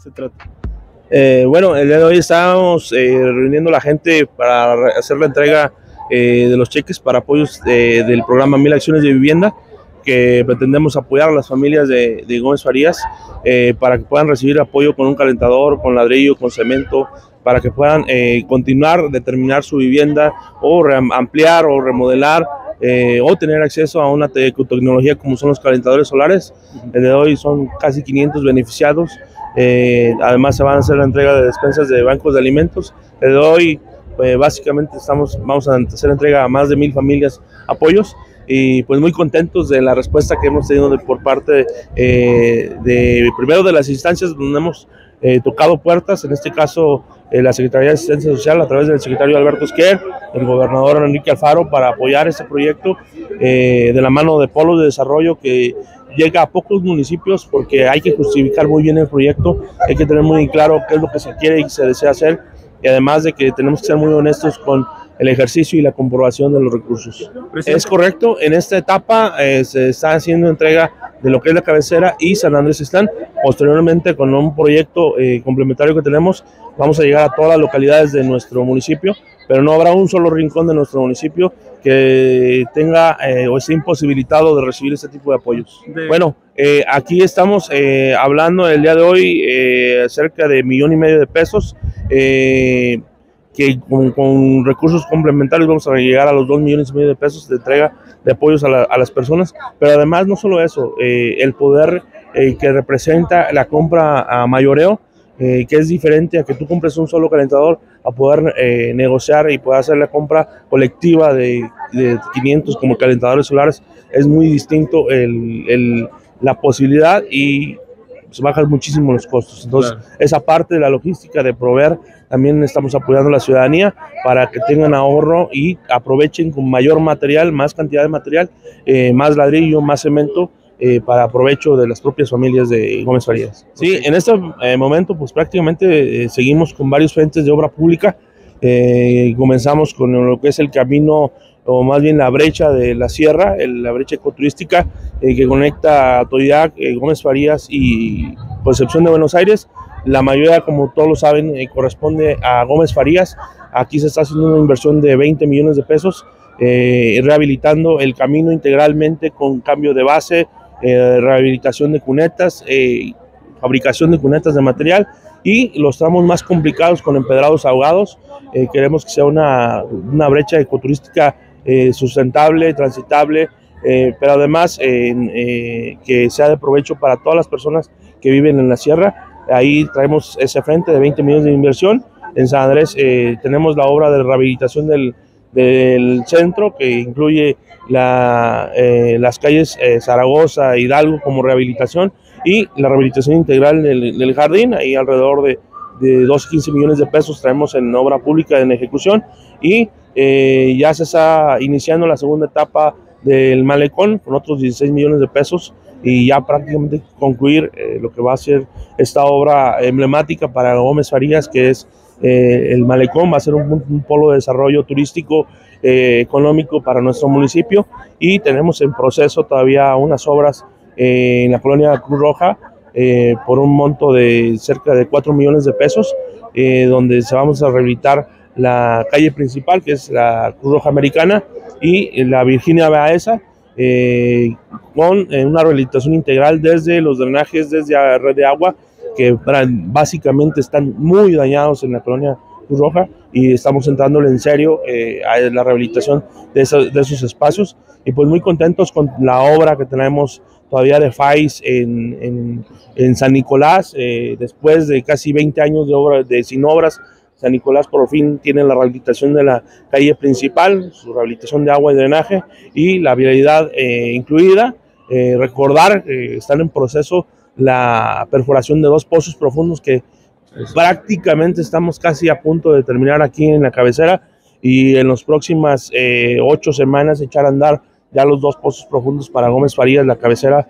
se trata? Bueno, el día de hoy estábamos reuniendo a la gente para hacer la entrega de los cheques para apoyos del programa 1000 Acciones de Vivienda, que pretendemos apoyar a las familias de Gómez Farías para que puedan recibir apoyo con un calentador, con ladrillo, con cemento, para que puedan continuar de terminar su vivienda o ampliar o remodelar o tener acceso a una tecnología como son los calentadores solares. El de hoy son casi 500 beneficiados. Además se van a hacer la entrega de despensas de bancos de alimentos. El de hoy básicamente vamos a hacer entrega a más de 1000 familias apoyos, y pues muy contentos de la respuesta que hemos tenido por parte primero de las instancias donde hemos tocado puertas, en este caso la Secretaría de Asistencia Social a través del secretario Alberto Esquer, el gobernador Enrique Alfaro, para apoyar este proyecto de la mano de Polos de Desarrollo, que llega a pocos municipios porque hay que justificar muy bien el proyecto, hay que tener muy claro qué es lo que se quiere y se desea hacer, y además de que tenemos que ser muy honestos con el ejercicio y la comprobación de los recursos. Es correcto, en esta etapa se está haciendo entrega de lo que es la cabecera y San Andrés Ixtlán. Posteriormente, con un proyecto complementario que tenemos, vamos a llegar a todas las localidades de nuestro municipio, pero no habrá un solo rincón de nuestro municipio que tenga o esté imposibilitado de recibir este tipo de apoyos. Bueno, aquí estamos hablando el día de hoy cerca de 1,5 millones de pesos, que con recursos complementarios vamos a llegar a los 2,5 millones de pesos de entrega de apoyos a las personas, pero además no solo eso, el poder que representa la compra a mayoreo, que es diferente a que tú compres un solo calentador, a poder negociar y poder hacer la compra colectiva de 500 como calentadores solares. Es muy distinto la posibilidad, y pues bajan muchísimo los costos. Entonces, claro, esa parte de la logística de proveer, también estamos apoyando a la ciudadanía para que tengan ahorro y aprovechen con mayor material, más cantidad de material, más ladrillo, más cemento, para provecho de las propias familias de Gómez Farías. Sí, en este momento pues prácticamente seguimos con varios frentes de obra pública. Comenzamos con lo que es el camino, o más bien la brecha de la sierra, la brecha ecoturística que conecta a Toyac, Gómez Farías y Concepción de Buenos Aires. La mayoría, como todos lo saben, corresponde a Gómez Farías. Aquí se está haciendo una inversión de 20 millones de pesos, rehabilitando el camino integralmente con cambio de base, rehabilitación de cunetas, fabricación de cunetas de material, y los tramos más complicados con empedrados ahogados. Queremos que sea una brecha ecoturística sustentable, transitable, pero además que sea de provecho para todas las personas que viven en la sierra. Ahí traemos ese frente de 20 millones de inversión. En San Andrés tenemos la obra de rehabilitación del centro, que incluye las calles Zaragoza, Hidalgo como rehabilitación, y la rehabilitación integral del jardín. Ahí alrededor de 12-15 millones de pesos traemos en obra pública en ejecución, y ya se está iniciando la segunda etapa del malecón con otros 16 millones de pesos, y ya prácticamente concluir lo que va a ser esta obra emblemática para Gómez Farías, que es el malecón. Va a ser un polo de desarrollo turístico económico para nuestro municipio, y tenemos en proceso todavía unas obras en la colonia Cruz Roja por un monto de cerca de 4 millones de pesos, donde se vamos a rehabilitar la calle principal, que es la Cruz Roja Americana, y la Virginia Baeza, con una rehabilitación integral desde los drenajes, desde la red de agua, que básicamente están muy dañados en la colonia Cruz Roja, y estamos entrándole en serio a la rehabilitación de esos espacios, y pues muy contentos con la obra que tenemos todavía de FAIS en San Nicolás. Después de casi 20 años sin obras, San Nicolás por fin tiene la rehabilitación de la calle principal, su rehabilitación de agua y drenaje y la vialidad incluida. Recordar que están en proceso la perforación de 2 pozos profundos que prácticamente estamos casi a punto de terminar aquí en la cabecera, y en las próximas 8 semanas echar a andar ya los 2 pozos profundos para Gómez Farías, la cabecera,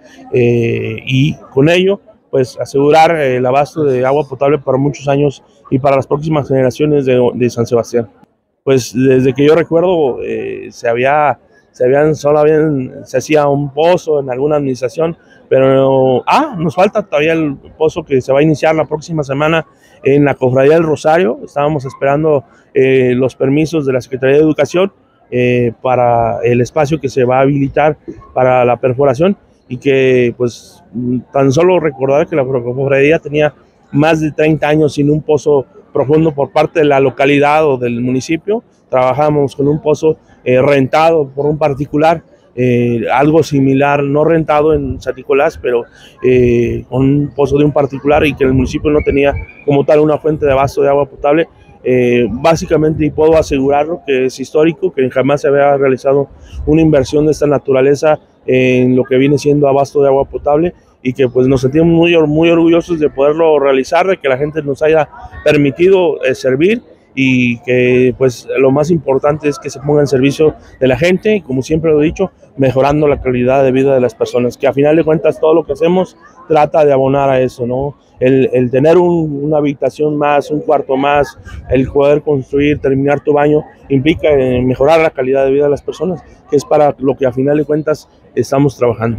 y con ello pues asegurar el abasto de agua potable para muchos años y para las próximas generaciones de San Sebastián. Pues desde que yo recuerdo se se hacía un pozo en alguna administración, pero nos falta todavía el pozo que se va a iniciar la próxima semana en la Cofradía del Rosario. Estábamos esperando los permisos de la Secretaría de Educación para el espacio que se va a habilitar para la perforación, y que pues tan solo recordar que la cofradía tenía más de 30 años sin un pozo profundo por parte de la localidad o del municipio. Trabajamos con un pozo rentado por un particular, algo similar, no rentado en San Nicolás, pero con un pozo de un particular, y que el municipio no tenía como tal una fuente de abasto de agua potable. Básicamente, y puedo asegurarlo, que es histórico, que jamás se había realizado una inversión de esta naturaleza en lo que viene siendo abasto de agua potable, y que pues nos sentimos muy orgullosos de poderlo realizar, de que la gente nos haya permitido servir, y que pues lo más importante es que se ponga en servicio de la gente, y como siempre lo he dicho, mejorando la calidad de vida de las personas, que a final de cuentas todo lo que hacemos trata de abonar a eso, ¿no? El tener una habitación más, un cuarto más, el poder construir, terminar tu baño, implica mejorar la calidad de vida de las personas, que es para lo que a final de cuentas estamos trabajando.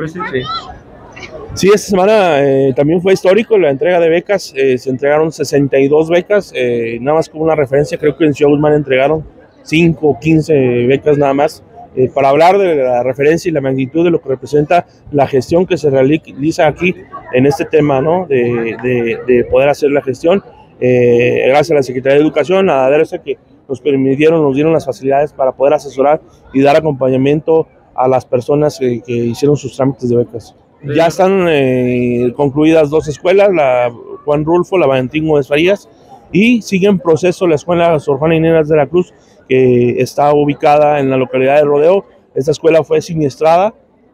Sí, esta semana también fue histórico la entrega de becas. Se entregaron 62 becas, nada más como una referencia, creo que en Ciudad Guzmán entregaron 5 o 15 becas nada más, para hablar de la referencia y la magnitud de lo que representa la gestión que se realiza aquí en este tema, ¿no? de poder hacer la gestión. Gracias a la Secretaría de Educación, a ADERSA, que nos dieron las facilidades para poder asesorar y dar acompañamiento a las personas que hicieron sus trámites de becas. Ya están concluidas 2 escuelas, la Juan Rulfo, la Valentín Gómez Farías, y sigue en proceso la escuela Sor Juana Inés de la Cruz, que está ubicada en la localidad de Rodeo. Esta escuela fue siniestrada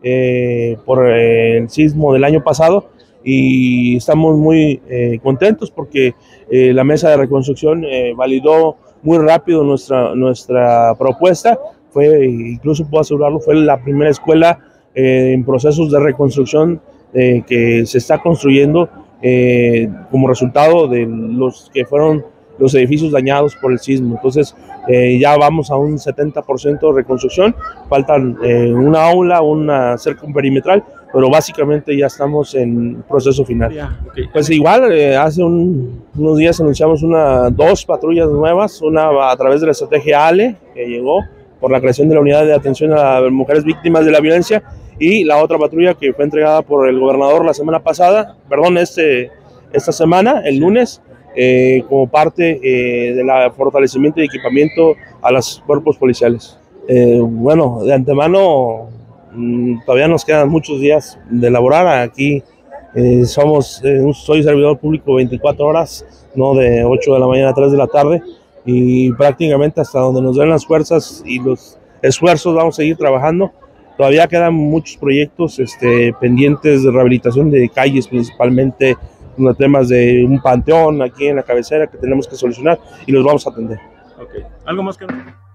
por el sismo del año pasado, y estamos muy contentos porque la mesa de reconstrucción validó muy rápido nuestra propuesta. Incluso puedo asegurarlo, fue la primera escuela en procesos de reconstrucción que se está construyendo como resultado de los que fueron los edificios dañados por el sismo. Entonces ya vamos a un 70% de reconstrucción, faltan una aula, una cerca perimetral, pero básicamente ya estamos en proceso final. Pues igual, hace unos días anunciamos 2 patrullas nuevas, una a través de la estrategia ALE, que llegó por la creación de la unidad de atención a mujeres víctimas de la violencia, y la otra patrulla que fue entregada por el gobernador la semana pasada, esta semana, el lunes, como parte del fortalecimiento y equipamiento a los cuerpos policiales. Bueno, de antemano, todavía nos quedan muchos días de laborar. Aquí soy servidor público 24 horas, no de 8 de la mañana a 3 de la tarde, y prácticamente hasta donde nos den las fuerzas y los esfuerzos vamos a seguir trabajando. Todavía quedan muchos proyectos pendientes de rehabilitación de calles, principalmente unos temas de un panteón aquí en la cabecera que tenemos que solucionar, y los vamos a atender. Okay. ¿Algo más que